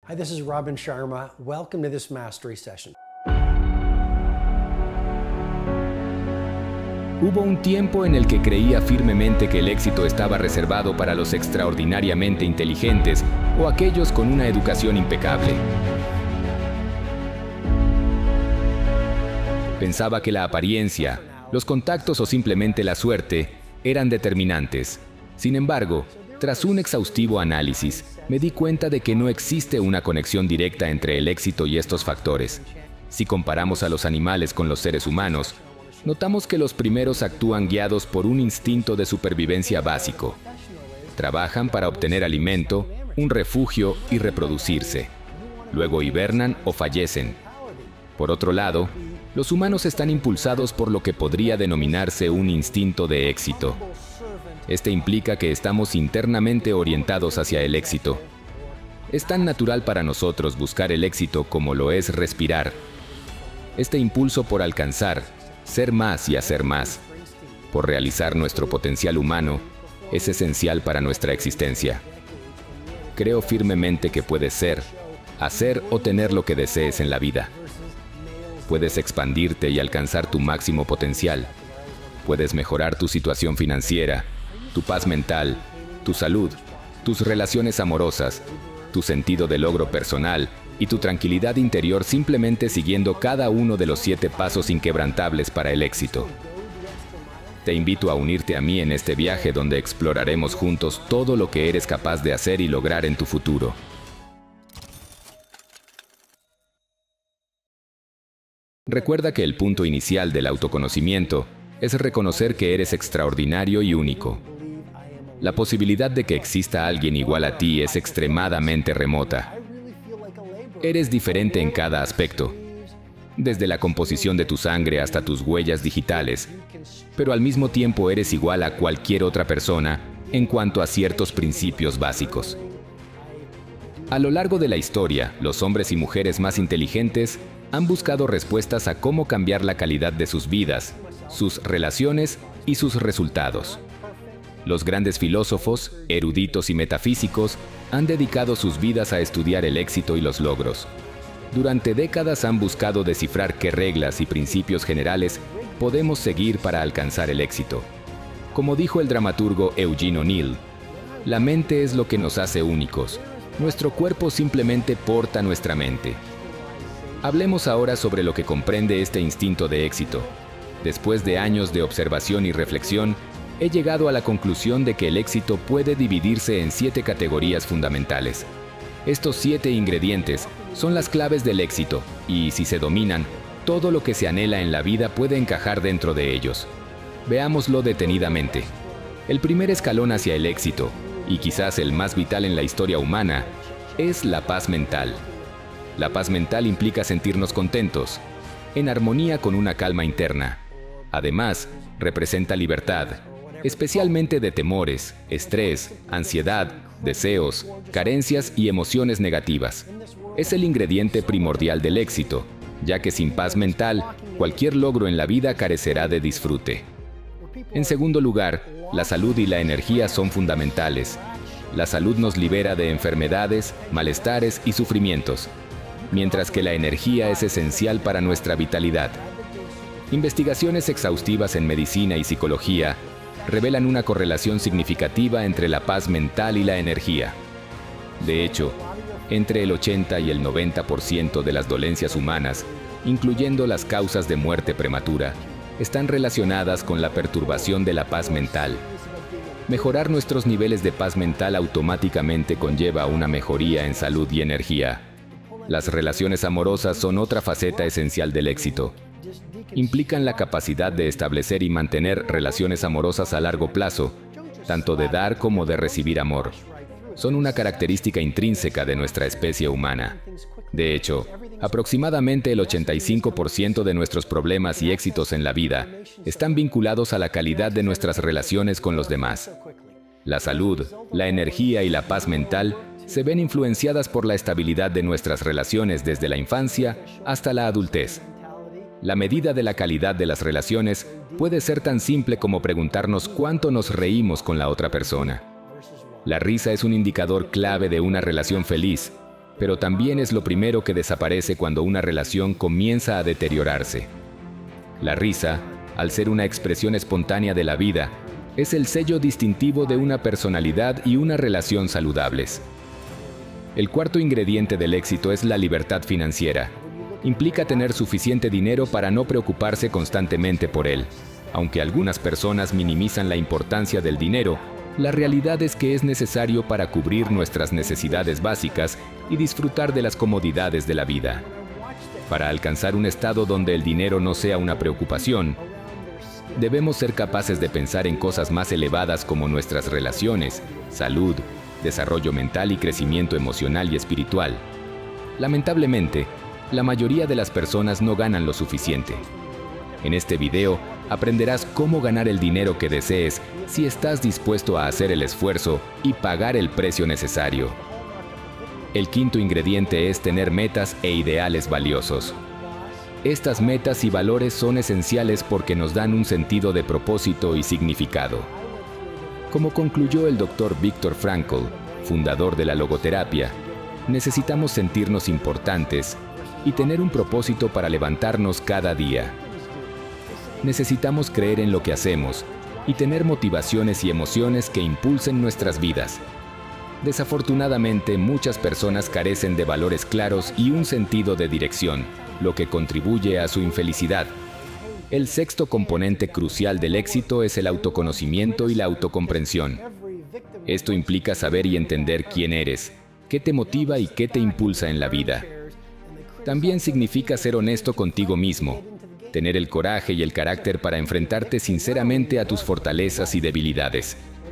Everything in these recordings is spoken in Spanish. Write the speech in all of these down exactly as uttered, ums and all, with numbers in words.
Hi, this is Robin Sharma. Welcome to this Mastery Session. Hubo un tiempo en el que creía firmemente que el éxito estaba reservado para los extraordinariamente inteligentes o aquellos con una educación impecable. Pensaba que la apariencia, los contactos o simplemente la suerte eran determinantes. Sin embargo, tras un exhaustivo análisis, me di cuenta de que no existe una conexión directa entre el éxito y estos factores. Si comparamos a los animales con los seres humanos, notamos que los primeros actúan guiados por un instinto de supervivencia básico. Trabajan para obtener alimento, un refugio y reproducirse. Luego hibernan o fallecen. Por otro lado, los humanos están impulsados por lo que podría denominarse un instinto de éxito. Este implica que estamos internamente orientados hacia el éxito. Es tan natural para nosotros buscar el éxito como lo es respirar. Este impulso por alcanzar, ser más y hacer más, por realizar nuestro potencial humano, es esencial para nuestra existencia. Creo firmemente que puedes ser, hacer o tener lo que desees en la vida. Puedes expandirte y alcanzar tu máximo potencial. Puedes mejorar tu situación financiera, tu paz mental, tu salud, tus relaciones amorosas, tu sentido de logro personal y tu tranquilidad interior simplemente siguiendo cada uno de los siete pasos inquebrantables para el éxito. Te invito a unirte a mí en este viaje donde exploraremos juntos todo lo que eres capaz de hacer y lograr en tu futuro. Recuerda que el punto inicial del autoconocimiento es reconocer que eres extraordinario y único. La posibilidad de que exista alguien igual a ti es extremadamente remota. Eres diferente en cada aspecto, desde la composición de tu sangre hasta tus huellas digitales, pero al mismo tiempo eres igual a cualquier otra persona en cuanto a ciertos principios básicos. A lo largo de la historia, los hombres y mujeres más inteligentes han buscado respuestas a cómo cambiar la calidad de sus vidas, sus relaciones y sus resultados. Los grandes filósofos, eruditos y metafísicos han dedicado sus vidas a estudiar el éxito y los logros. Durante décadas han buscado descifrar qué reglas y principios generales podemos seguir para alcanzar el éxito. Como dijo el dramaturgo Eugene O'Neill, la mente es lo que nos hace únicos. Nuestro cuerpo simplemente porta nuestra mente. Hablemos ahora sobre lo que comprende este instinto de éxito. Después de años de observación y reflexión, he llegado a la conclusión de que el éxito puede dividirse en siete categorías fundamentales. Estos siete ingredientes son las claves del éxito y, si se dominan, todo lo que se anhela en la vida puede encajar dentro de ellos. Veámoslo detenidamente. El primer escalón hacia el éxito, y quizás el más vital en la historia humana, es la paz mental. La paz mental implica sentirnos contentos, en armonía con una calma interna. Además, representa libertad, especialmente de temores, estrés, ansiedad, deseos, carencias y emociones negativas. Es el ingrediente primordial del éxito, ya que sin paz mental, cualquier logro en la vida carecerá de disfrute. En segundo lugar, la salud y la energía son fundamentales. La salud nos libera de enfermedades, malestares y sufrimientos, mientras que la energía es esencial para nuestra vitalidad. Investigaciones exhaustivas en medicina y psicología revelan una correlación significativa entre la paz mental y la energía. De hecho, entre el ochenta y el noventa por ciento de las dolencias humanas, incluyendo las causas de muerte prematura, están relacionadas con la perturbación de la paz mental. Mejorar nuestros niveles de paz mental automáticamente conlleva una mejoría en salud y energía. Las relaciones amorosas son otra faceta esencial del éxito. Implican la capacidad de establecer y mantener relaciones amorosas a largo plazo, tanto de dar como de recibir amor. Son una característica intrínseca de nuestra especie humana. De hecho, aproximadamente el ochenta y cinco por ciento de nuestros problemas y éxitos en la vida están vinculados a la calidad de nuestras relaciones con los demás. La salud, la energía y la paz mental se ven influenciadas por la estabilidad de nuestras relaciones desde la infancia hasta la adultez. La medida de la calidad de las relaciones puede ser tan simple como preguntarnos cuánto nos reímos con la otra persona. La risa es un indicador clave de una relación feliz, pero también es lo primero que desaparece cuando una relación comienza a deteriorarse. La risa, al ser una expresión espontánea de la vida, es el sello distintivo de una personalidad y una relación saludables. El cuarto ingrediente del éxito es la libertad financiera. Implica tener suficiente dinero para no preocuparse constantemente por él. Aunque algunas personas minimizan la importancia del dinero, la realidad es que es necesario para cubrir nuestras necesidades básicas y disfrutar de las comodidades de la vida. Para alcanzar un estado donde el dinero no sea una preocupación, debemos ser capaces de pensar en cosas más elevadas como nuestras relaciones, salud, desarrollo mental y crecimiento emocional y espiritual. Lamentablemente, la mayoría de las personas no ganan lo suficiente. En este video aprenderás cómo ganar el dinero que desees si estás dispuesto a hacer el esfuerzo y pagar el precio necesario. El quinto ingrediente es tener metas e ideales valiosos. Estas metas y valores son esenciales porque nos dan un sentido de propósito y significado. Como concluyó el doctor Viktor Frankl, fundador de la logoterapia, necesitamos sentirnos importantes y tener un propósito para levantarnos cada día. Necesitamos creer en lo que hacemos y tener motivaciones y emociones que impulsen nuestras vidas. Desafortunadamente, muchas personas carecen de valores claros y un sentido de dirección, lo que contribuye a su infelicidad. El sexto componente crucial del éxito es el autoconocimiento y la autocomprensión. Esto implica saber y entender quién eres, qué te motiva y qué te impulsa en la vida. También significa ser honesto contigo mismo, tener el coraje y el carácter para enfrentarte sinceramente a tus fortalezas y debilidades.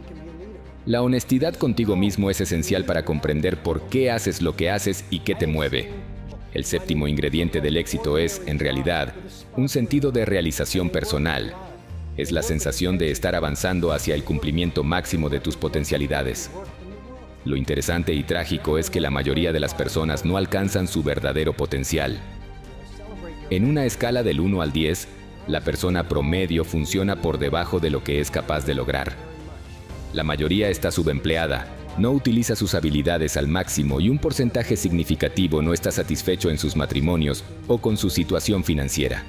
La honestidad contigo mismo es esencial para comprender por qué haces lo que haces y qué te mueve. El séptimo ingrediente del éxito es, en realidad, un sentido de realización personal. Es la sensación de estar avanzando hacia el cumplimiento máximo de tus potencialidades. Lo interesante y trágico es que la mayoría de las personas no alcanzan su verdadero potencial. En una escala del uno al diez, la persona promedio funciona por debajo de lo que es capaz de lograr. La mayoría está subempleada, no utiliza sus habilidades al máximo y un porcentaje significativo no está satisfecho en sus matrimonios o con su situación financiera.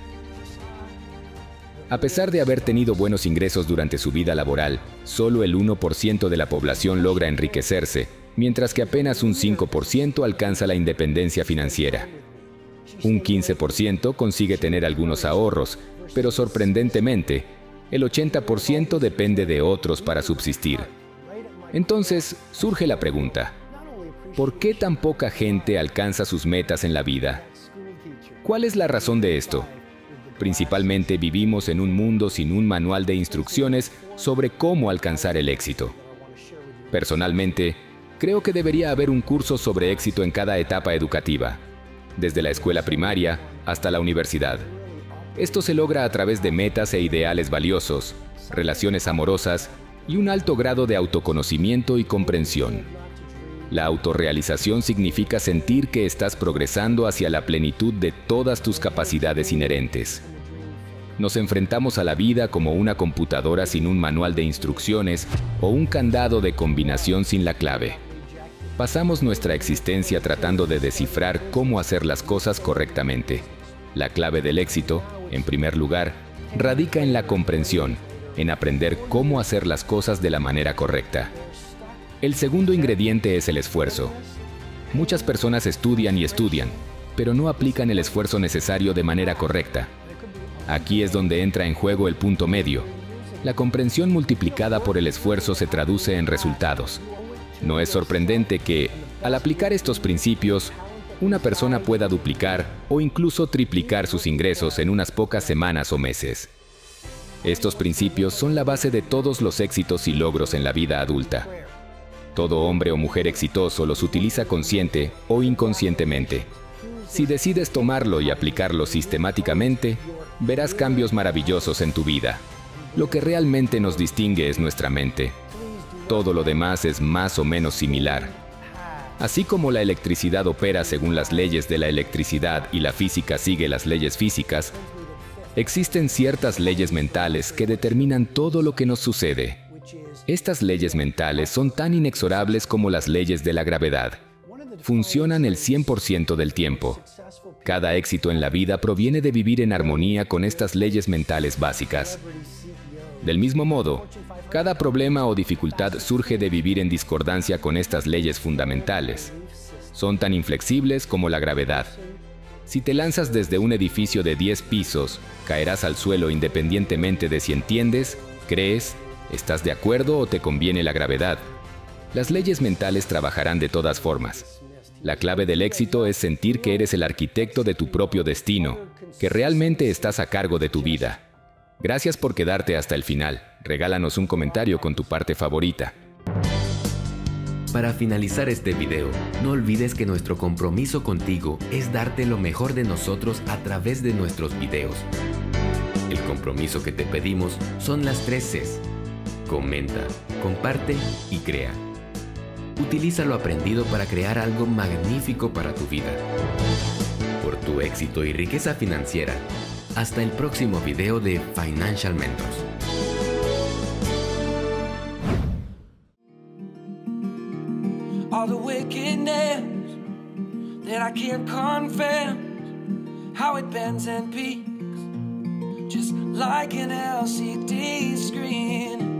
A pesar de haber tenido buenos ingresos durante su vida laboral, solo el uno por ciento de la población logra enriquecerse, mientras que apenas un cinco por ciento alcanza la independencia financiera. Un quince por ciento consigue tener algunos ahorros, pero sorprendentemente, el ochenta por ciento depende de otros para subsistir. Entonces, surge la pregunta: ¿por qué tan poca gente alcanza sus metas en la vida? ¿Cuál es la razón de esto? Principalmente vivimos en un mundo sin un manual de instrucciones sobre cómo alcanzar el éxito. Personalmente, creo que debería haber un curso sobre éxito en cada etapa educativa, desde la escuela primaria hasta la universidad. Esto se logra a través de metas e ideales valiosos, relaciones amorosas y un alto grado de autoconocimiento y comprensión. La autorrealización significa sentir que estás progresando hacia la plenitud de todas tus capacidades inherentes. Nos enfrentamos a la vida como una computadora sin un manual de instrucciones o un candado de combinación sin la clave. Pasamos nuestra existencia tratando de descifrar cómo hacer las cosas correctamente. La clave del éxito, en primer lugar, radica en la comprensión, en aprender cómo hacer las cosas de la manera correcta. El segundo ingrediente es el esfuerzo. Muchas personas estudian y estudian, pero no aplican el esfuerzo necesario de manera correcta. Aquí es donde entra en juego el punto medio. La comprensión multiplicada por el esfuerzo se traduce en resultados. No es sorprendente que, al aplicar estos principios, una persona pueda duplicar o incluso triplicar sus ingresos en unas pocas semanas o meses. Estos principios son la base de todos los éxitos y logros en la vida adulta. Todo hombre o mujer exitoso los utiliza consciente o inconscientemente. Si decides tomarlo y aplicarlo sistemáticamente, verás cambios maravillosos en tu vida. Lo que realmente nos distingue es nuestra mente. Todo lo demás es más o menos similar. Así como la electricidad opera según las leyes de la electricidad y la física sigue las leyes físicas, existen ciertas leyes mentales que determinan todo lo que nos sucede. Estas leyes mentales son tan inexorables como las leyes de la gravedad. funcionan el cien por ciento del tiempo. Cada éxito en la vida proviene de vivir en armonía con estas leyes mentales básicas. Del mismo modo, cada problema o dificultad surge de vivir en discordancia con estas leyes fundamentales. Son tan inflexibles como la gravedad. Si te lanzas desde un edificio de diez pisos, caerás al suelo independientemente de si entiendes, crees, estás de acuerdo o te conviene la gravedad. Las leyes mentales trabajarán de todas formas. La clave del éxito es sentir que eres el arquitecto de tu propio destino, que realmente estás a cargo de tu vida. Gracias por quedarte hasta el final. Regálanos un comentario con tu parte favorita. Para finalizar este video, no olvides que nuestro compromiso contigo es darte lo mejor de nosotros a través de nuestros videos. El compromiso que te pedimos son las tres Cs. Comenta, comparte y crea. Utiliza lo aprendido para crear algo magnífico para tu vida. Por tu éxito y riqueza financiera. Hasta el próximo video de Financial Mentors. All the wickedness that I can't confess, how it bends and peaks, just like an L C D screen.